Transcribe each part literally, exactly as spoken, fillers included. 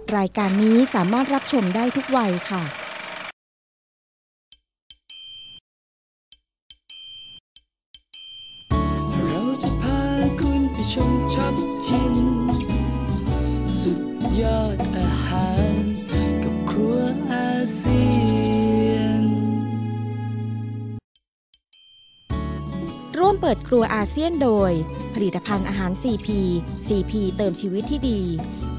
รายการนี้สามารถรับชมได้ทุกวัยค่ะเราจะพาคุณไปชมช็อปชิมสุดยอดอาหารกับครัวอาเซียนร่วมเปิดครัวอาเซียนโดยผลิตภัณฑ์อาหาร ซี พี ซี พี เติมชีวิตที่ดี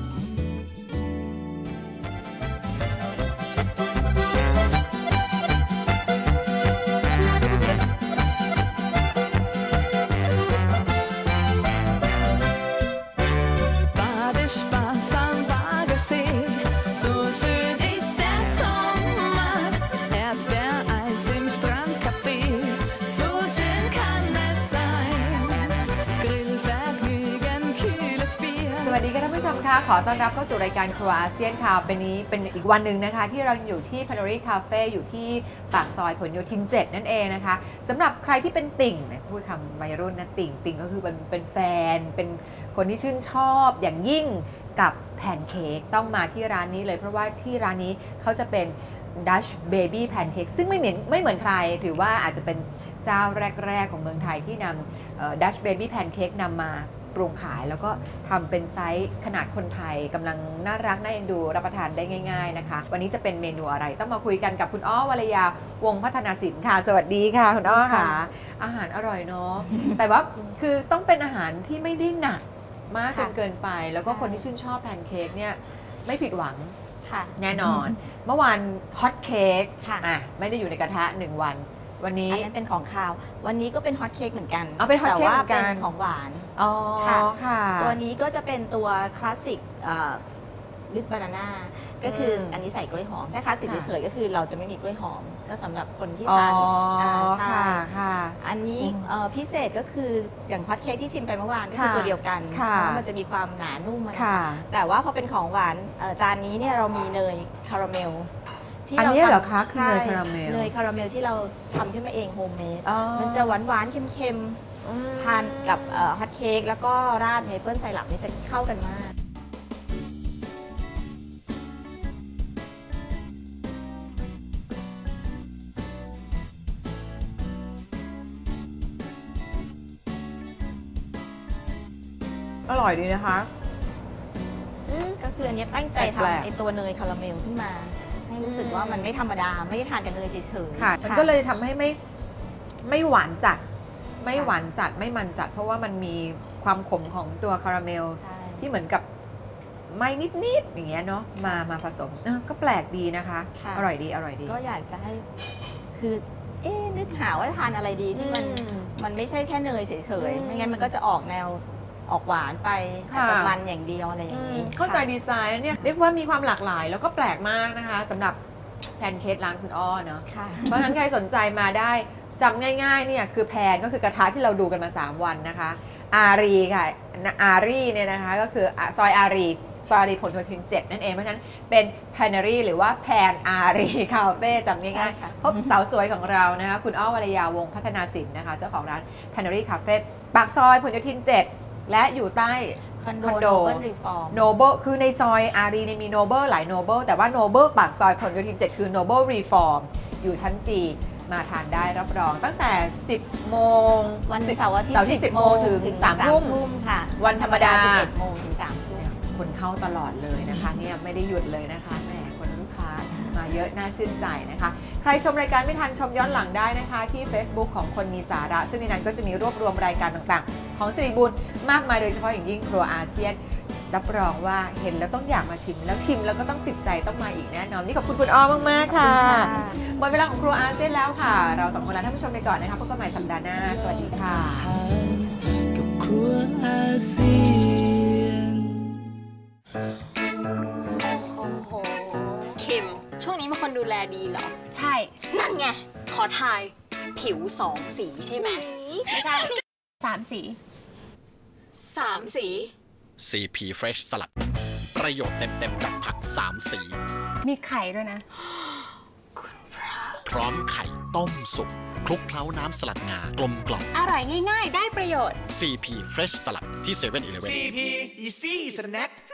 สวัสดีค่ะท่านผู้ชมค่ะขอต้อนรับเข้าสู่รายการครัวอาเซียนค่ะเป็นนี้เป็นอีกวันหนึ่งนะคะที่เราอยู่ที่ Panery Cafe อยู่ที่ปากซอยผลโยธินเจ็ดนั่นเองนะคะสำหรับใครที่เป็นติ่งพูดคำวัยรุ่นนะติ่งติ่งก็คือเป็นเป็นแฟนเป็นคนที่ชื่นชอบอย่างยิ่งกับแพนเค้กต้องมาที่ร้านนี้เลยเพราะว่าที่ร้านนี้เขาจะเป็น Dutch Baby Pancake ซึ่งไม่เหมือนไม่เหมือนใครถือว่าอาจจะเป็นเจ้าแรกๆของเมืองไทยที่นำ Dutch Baby Pancake นำมาปรุงขายแล้วก็ทำเป็นไซส์ขนาดคนไทยกำลังน่ารักน่าเอ็นดูรับประทานได้ง่ายๆนะคะวันนี้จะเป็นเมนูอะไรต้องมาคุยกันกับคุณอ้อวรยาวงศ์พัฒนาสินค่ะสวัสดีค่ะคุณอ้อค่ะอาหารอร่อยเนาะ แต่ว่าคือต้องเป็นอาหารที่ไม่ได้หนักมากจนเกินไปแล้วก็คนที่ชื่นชอบแพนเค้กเนี่ยไม่ผิดหวังแน่นอนเมื่อวานฮอตเค้กอ่ะไม่ได้อยู่ในกระทะหนึ่งวันวันนี้อันนั้นเป็นของคาววันนี้ก็เป็นฮอตเค้กเหมือนกันเอาเป็นฮอตเค้กเหมือนกันแต่ว่าเป็นของหวานอ๋อค่ะตัวนี้ก็จะเป็นตัวคลาสสิกลิปบานาน่าก็คืออันนี้ใส่กล้วยหอมถ้าคลาสสิกเฉยๆก็คือเราจะไม่มีกล้วยหอมก็สำหรับคนที่ทานใช่ค่ะอันนี้พิเศษก็คืออย่างฮอตเค้กที่ชิมไปเมื่อวานก็คือตัวเดียวกันมันจะมีความหนานุ่มแต่ว่าพอเป็นของหวานจานนี้เนี่ยเรามีเนยคาราเมลอันนี้เหรอคะคือเนยคาราเมลเนยคาราเมลที่เราทำขึ้นมาเองโฮมเมดมันจะหวานหวานเค็มๆทานกับฮอตเค้กแล้วก็ราดเมเปิลไซรัปนี่จะเข้ากันมากอร่อยดีนะคะก็คืออันนี้ตั้งใจทำไอตัวเนยคาราเมลขึ้นมาให้รู้สึกว่ามันไม่ธรรมดาไม่ได้ทานกันเลยเฉยๆค่ะมันก็เลยทำให้ไม่ไม่หวานจัดไม่หวานจัดไม่มันจัดเพราะว่ามันมีความขมของตัวคาราเมลที่เหมือนกับไม่นิดๆอย่างเงี้ยเนาะมามาผสมก็แปลกดีนะคะอร่อยดีอร่อยดีก็อยากจะให้คือเอ๊นึกหาว่าทานอะไรดีที่มันมันไม่ใช่แค่เนยเฉยๆไม่งั้นมันก็จะออกแนวออกหวานไปอาจจะมันอย่างเดียวอะไรอย่างนี้เข้าใจดีไซน์เนี่ยเรียกว่ามีความหลากหลายแล้วก็แปลกมากนะคะสำหรับแพนเค้กร้านคุณอ้อเนาะเพราะฉะนั้นใครสนใจมาได้จำง่ายๆเนี่ยคือแพนก็คือกระทะที่เราดูกันมาสามวันนะคะอารีค่ะอารีเนี่ยนะคะก็คือซอยอารีซอยอารีผลโยธินเจ็ดนั่นเองเพราะฉะนั้นเป็นแพนนารีหรือว่าแพนอารีคาเฟ่จำง่ายๆพบสาวสวยของเรานะคะคุณอ้อวรยาวงศ์พัฒนาสินนะคะเจ้าของร้านแพนนารีคาเฟ่ปากซอยผลโยธินเจ็ดและอยู่ใต้คอนโดโนเบิลคือในซอยอารีในมีโนเบิลหลายโนเบิลแต่ว่าโนเบิลปากซอยผลโยธินเจ็ดคือโนเบิลรีฟอร์มอยู่ชั้นจีมาทานได้รับรองตั้งแต่สิบโมงวันเสาร์อาทิตย์สิบโมงถึงสามทุ่มค่ะวันธรรมดาสิบเอ็ดโมงถึงสามทุ่มคนเข้าตลอดเลยนะคะเนี่ยไม่ได้หยุดเลยนะคะแหมคนลูกค้ามาเยอะน่าชื่นใจนะคะใครชมรายการไม่ทันชมย้อนหลังได้นะคะที่ Facebook ของคนมีสาระซึ่งในนั้นก็จะมีรวบรวมรายการต่างๆของสิริบุญมากมายโดยเฉพาะอย่างยิ่งครัวอาเซียนรับรองว่าเห็นแล้วต้องอยากมาชิมแล้วชิมแล้วก็ต้องติดใจต้องมาอีกแน่นอนนี่ขอบคุณคุณอ้อมากๆค่ะหมดเวลาของครัวอาเซียนแล้วค่ะเราสองคนลาท่านผู้ชมไปก่อนนะคะพบกันใหม่สัปดาห์หน้าสวัสดีค่ะกับครัวอาเซียนโอ้โหคิมช่วงนี้มีคนดูแลดีเหรอใช่นั่นไงขอทายผิวสองสีใช่ไหมไม่ใช่สามสีสามสีซี พี Fresh สลัดประโยชน์เต็มๆจากผักสามสีมีไข่ด้วยนะพร้อมไข่ต้มสุกคลุกเคล้าน้ำสลัดงากลมกล่อมอร่อยง่ายๆได้ประโยชน์ซี พี Fresh สลัดที่ เซเว่น อีเลฟเว่นซี พี Easy Snack